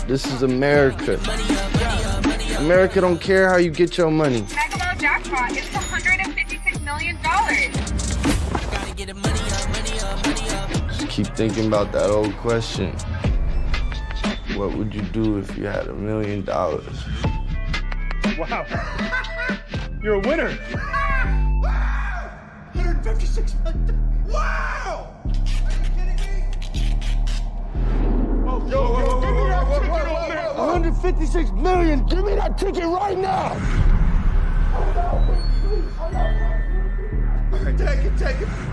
This is America. America don't care how you get your money. Mega Ball jackpot is $156 million. Just keep thinking about that old question. What would you do if you had $1 million? Wow. You're a winner. 156 million. Wow! Are you kidding me? Oh, yo, give me that ticket, old man. 156 million. Give me that ticket right now. Take it.